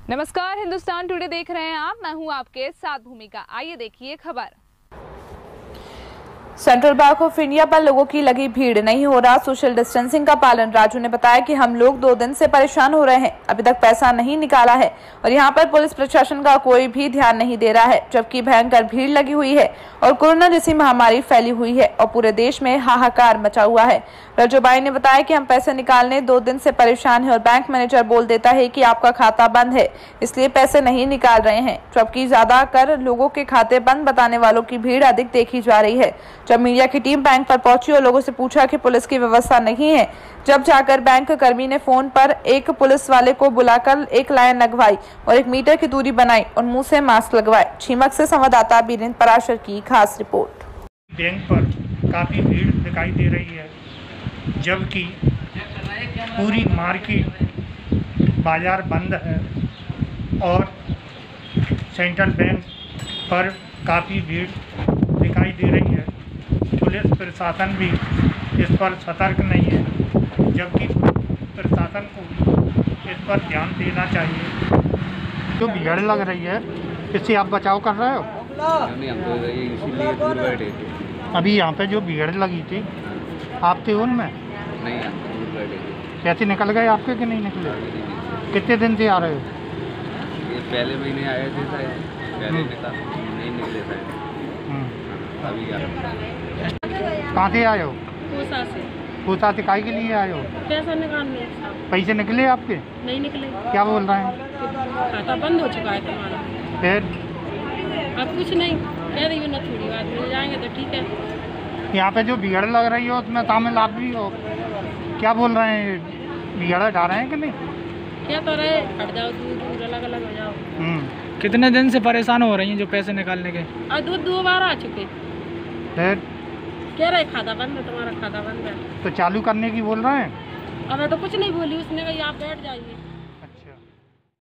नमस्कार, हिंदुस्तान टुडे देख रहे हैं आप। मैं हूं आपके साथ भूमिका। आइए देखिए खबर। सेंट्रल बैंक ऑफ इंडिया पर लोगों की लगी भीड़, नहीं हो रहा सोशल डिस्टेंसिंग का पालन। राजू ने बताया कि हम लोग 2 दिन से परेशान हो रहे हैं, अभी तक पैसा नहीं निकाला है और यहाँ पर पुलिस प्रशासन का कोई भी ध्यान नहीं दे रहा है, जबकि भयंकर भीड़ लगी हुई है और कोरोना जैसी महामारी फैली हुई है और पूरे देश में हाहाकार मचा हुआ है। रजूबाई ने बताया कि हम पैसे निकालने 2 दिन से परेशान है और बैंक मैनेजर बोल देता है कि आपका खाता बंद है, इसलिए पैसे नहीं निकाल रहे हैं, जबकि ज्यादातर लोगों के खाते बंद बताने वालों की भीड़ अधिक देखी जा रही है। जब मीडिया की टीम बैंक पर पहुंची और लोगों से पूछा कि पुलिस की व्यवस्था नहीं है, जब जाकर बैंक कर्मी ने फोन पर एक पुलिस वाले को बुलाकर एक लाइन लगवाई और 1 मीटर की दूरी बनाई और मुंह से मास्क लगवाए। छीमक से संवाददाता बीरेंद्र पराशर की खास रिपोर्ट। बैंक पर काफ़ी भीड़ दिखाई दे रही है, जबकि पूरी मार्केट बाजार बंद है और सेंट्रल बैंक पर काफ़ी भीड़ दिखाई दे रही है। पुलिस प्रशासन भी इस पर सतर्क नहीं है, जबकि प्रशासन को इस पर ध्यान देना चाहिए। जो भीड़ लग रही है, इससे आप बचाव कर रहे हो? अभी यहाँ पे जो भीड़ लगी थी, आप थे उनमें? नहीं, पैसे निकल गए आपके कि नहीं निकले? कितने दिन से आ रहे हो? ये पहले महीने आए थे शायद, पहले नहीं निकले शायद। अभी कहाँ से आए हो? पूसा से। पूसा से काहे के लिए आए हो? पैसा निकालने। पैसे निकले आपके? नहीं निकले। क्या बोल रहे हैं? खाता बंद हो चुका है तुम्हारा। फिर अब कुछ नहीं कह रही हो ना, थोड़ी बात मिल जाएंगे तो ठीक है। यहाँ पे जो भीड़ लग रही हो उसमें शामिल आप भी हो, क्या बोल रहे हैं? भीड़ हटा रहे हैं कि नहीं? क्या तो रहे, हट जाओ, दूर दूर अलग अलग हो जाओ। कितने दिन से परेशान हो रही हैं जो पैसे निकालने के? और 2 बार आ चुके। फिर कह रहे खाता बंद है, तुम्हारा खाता बंद है। तो चालू करने की बोल रहे हैं? अब मैं तो कुछ नहीं बोली, उसने कहा आप बैठ जाइए।